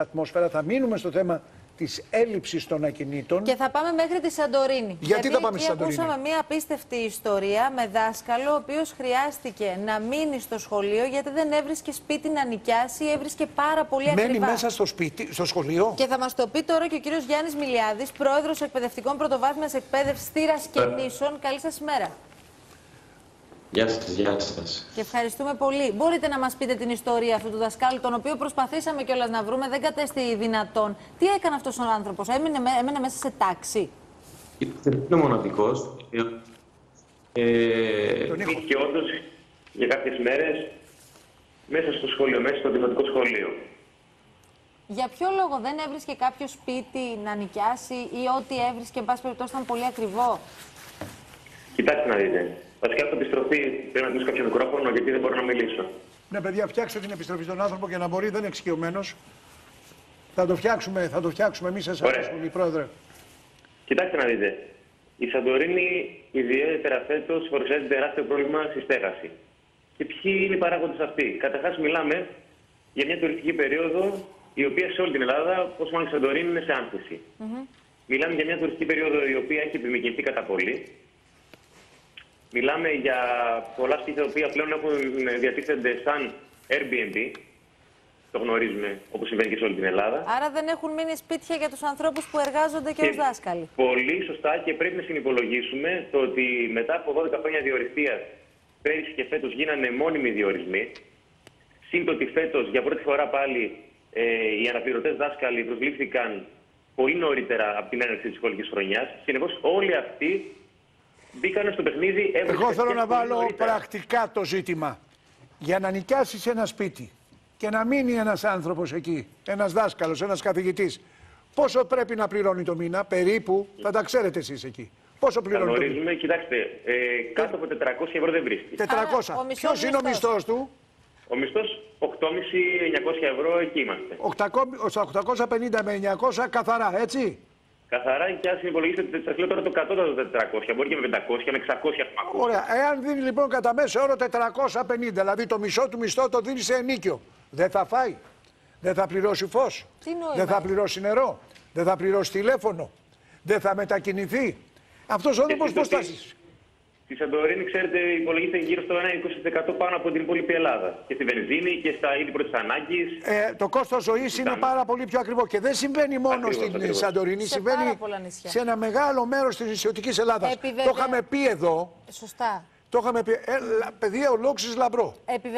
ατμόσφαιρα. Θα μείνουμε στο θέμα της έλλειψης των ακινήτων. Και θα πάμε μέχρι τη Σαντορίνη. Γιατί θα πάμε στη Σαντορίνη? Ακούσαμε μια απίστευτη ιστορία με δάσκαλο, ο οποίος χρειάστηκε να μείνει στο σχολείο γιατί δεν έβρισκε σπίτι να νοικιάσει, έβρισκε πάρα πολύ ακριβά. Μένει μέσα στο σπίτι, στο σχολείο. Και θα μας το πει τώρα και ο κύριος Γιάννης Μιλιάδης, πρόεδρος εκπαιδευτικών πρωτοβάθμιας εκπαίδευσης Θήρας και Νήσων. Καλή σας ημέρα. Γεια σας, γεια σας. Και ευχαριστούμε πολύ. Μπορείτε να μας πείτε την ιστορία αυτού του δασκάλου, τον οποίο προσπαθήσαμε κιόλας να βρούμε, δεν κατέστη δυνατόν. Τι έκανε αυτός ο άνθρωπος, έμενε μέσα σε τάξη? Είναι μοναδικός. Και όντως για κάποιες μέρες μέσα στο σχολείο, μέσα στο δημοτικό σχολείο. Για ποιο λόγο δεν έβρισκε κάποιο σπίτι να νοικιάσει ή ό,τι έβρισκε, εν πάση περιπτώσει, ήταν πολύ ακριβό? Κοιτάξτε να δείτε. Βασικά, από επιστροφή πρέπει να κλείσω κάποιο μικρόφωνο, γιατί δεν μπορώ να μιλήσω. Ναι, παιδιά, φτιάξτε την επιστροφή στον άνθρωπο για να μπορεί, δεν είναι εξοικειωμένος. Θα το φτιάξουμε εμείς εσάς, πρόεδρε. Κοιτάξτε να δείτε. Η Σαντορίνη, ιδιαίτερα φέτος, παρουσιάζει τεράστιο πρόβλημα στη στέγαση. Και ποιοι είναι οι παράγοντες αυτοί? Καταρχάς, μιλάμε για μια τουριστική περίοδο, η οποία σε όλη την Ελλάδα, όπως μάλλον η Σαντορίνη, είναι σε άνθηση. Μιλάμε για μια τουριστική περίοδο η οποία έχει επιμηκυνθεί κατά πολύ. Μιλάμε για πολλά σπίτια τα οποία πλέον διατίθενται σαν Airbnb. Το γνωρίζουμε, όπως συμβαίνει και σε όλη την Ελλάδα. Άρα δεν έχουν μείνει σπίτια για τους ανθρώπους που εργάζονται και ως δάσκαλοι. Πολύ σωστά, και πρέπει να συνυπολογίσουμε το ότι μετά από 12 χρόνια διοριστείας, πέρυσι και φέτος γίνανε μόνιμοι διορισμοί. Συν το ότι φέτος για πρώτη φορά πάλι οι αναπληρωτές δάσκαλοι προσλήφθηκαν πολύ νωρίτερα από την έναρξη της σχολικής χρονιάς. Συνεπώς όλοι αυτοί μπήκανε στο παιχνίδι. Εγώ θέλω να βάλω πρακτικά το ζήτημα. Για να νοικιάσεις ένα σπίτι και να μείνει ένας άνθρωπος εκεί, ένας δάσκαλος, ένας καθηγητής, πόσο πρέπει να πληρώνει το μήνα, περίπου, θα τα ξέρετε εσείς εκεί. Πόσο πληρώνει το μήνα? Κοιτάξτε, κάτω από 400 ευρώ δεν βρίσκει. 400. Ποιος είναι ο μισθός του? Ο μισθός 8.500-900 ευρώ, εκεί είμαστε. 850 με 900 καθαρά, έτσι. Καθαρά, και αν συνυπολογίσετε, σας λέω τώρα το κατώτατο 400, μπορεί και με 500, με 600 έχουμε ακούσει. Ωραία, εάν δίνει λοιπόν κατά μέσο όρο 450, δηλαδή το μισό του μισθό το δίνει σε ενίκιο, δεν θα φάει, δεν θα πληρώσει φως, δεν θα πληρώσει νερό, δεν θα πληρώσει τηλέφωνο, δεν θα μετακινηθεί. Αυτός ο άνθρωπος πώς θα ζήσει? Στη Σαντορίνη, ξέρετε, υπολογίζεται γύρω στο 1,20% πάνω από την υπόλοιπη Ελλάδα. Και στη βενζίνη και στα είδη πρώτης ανάγκης. Το κόστος ζωής είναι πάρα πολύ πιο ακριβό. Και δεν συμβαίνει μόνο στην Σαντορίνη, συμβαίνει σε ένα μεγάλο μέρος της νησιωτικής Ελλάδας. Το είχαμε πει εδώ. Σωστά. Το είχαμε πει. Παιδεία ολόξης λαμπρό.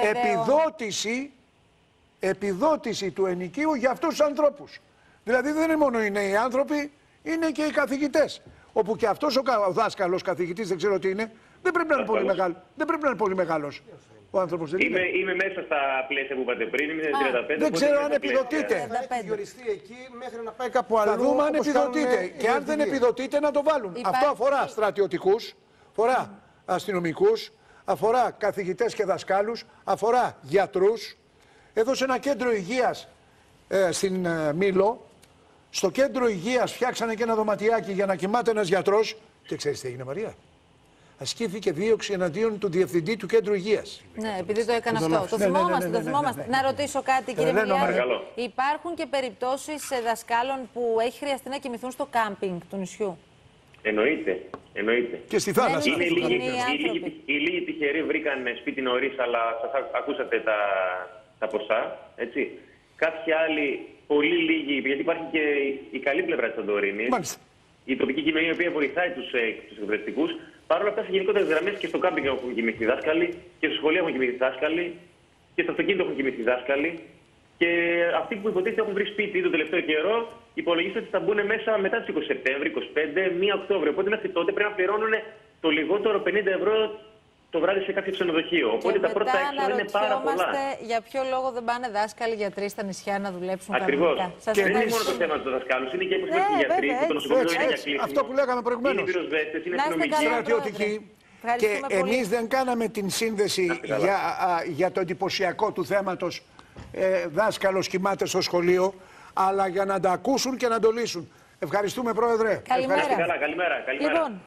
Επιδότηση του ενοικίου για αυτούς τους ανθρώπους. Δηλαδή δεν είναι μόνο οι νέοι άνθρωποι, είναι και οι καθηγητές. Όπου και αυτός ο δάσκαλος, καθηγητής, δεν ξέρω τι είναι, δεν πρέπει να είναι πολύ μεγάλο. Δεν πρέπει να είναι πολύ μεγάλος ο άνθρωπος. Είμαι μέσα στα πλαίσια που είπατε πριν, είμαι 35. Δεν ξέρω αν επιδοτείται. Έχει διοριστεί εκεί μέχρι να πάει κάπου αλλού. Θα δούμε αν επιδοτείται. Και αν δεν επιδοτείται να το βάλουν. Αυτό αφορά στρατιωτικούς, αφορά αστυνομικούς, αφορά καθηγητές και δασκάλους, αφορά γιατρούς. Έδωσε ένα κέντρο υγείας στην Μήλο. Στο κέντρο υγείας φτιάξανε και ένα δωματιάκι για να κοιμάται ένας γιατρός. Και ξέρεις τι έγινε, Μαρία? Ασκήθηκε δίωξη εναντίον του διευθυντή του κέντρου υγείας. Ναι, επειδή το έκανε αυτό. Το θυμόμαστε. Να ρωτήσω κάτι, κύριε Μιλιάδη. Υπάρχουν και περιπτώσεις δασκάλων που έχει χρειαστεί να κοιμηθούν στο κάμπινγκ του νησιού? Εννοείται. Και στη θάλασσα. Οι λίγοι τυχεροί βρήκαν σπίτι νωρίς, αλλά σας ακούσατε τα ποσά, έτσι. Κάποιοι άλλοι, πολύ λίγοι, γιατί υπάρχει και η καλή πλευρά της Σαντορίνης. Η τοπική κοινωνία, η οποία βοηθάει τους εκπαιδευτικούς. Παρ' όλα αυτά, σε γενικότερες γραμμές και στο κάμπινγκ έχουν κοιμηθεί δάσκαλοι, και στο σχολείο έχουν κοιμηθεί δάσκαλοι, και στο αυτοκίνητο έχουν κοιμηθεί δάσκαλοι. Και αυτοί που υποτίθεται έχουν βρει σπίτι τον τελευταίο καιρό, υπολογίζεται ότι θα μπουν μέσα μετά τις 20 Σεπτέμβρη, 25, 1 Οκτώβριο. Οπότε μέχρι τότε πρέπει να πληρώνουν το λιγότερο 50 ευρώ το βράδυ σε κάποιο ξενοδοχείο. Οπότε τα πρώτα έξοδα είναι πάρα πολλά. Για ποιο λόγο δεν πάνε δάσκαλοι γιατροί στα νησιά να δουλέψουν ακριβώς. κανονικά? Και δεν είναι μόνο το θέμα του δασκάλου, είναι και όπως είπατε οι γιατροί, που το νοσοκομείο είναι για κλείσιμο. Αυτό που λέγαμε προηγουμένως. Είναι πυροσβέστες, είναι αστυνομικοί. Στρατιωτικοί. Και εμείς δεν κάναμε την σύνδεση για το εντυπωσιακό του θέματος δάσκαλος κοιμάται στο σχολείο, αλλά για να τα ακούσουν και να το λύσουν. Ευχαριστούμε, Πρόεδρε. Καλημέρα. Καλημέρα. Λοιπόν,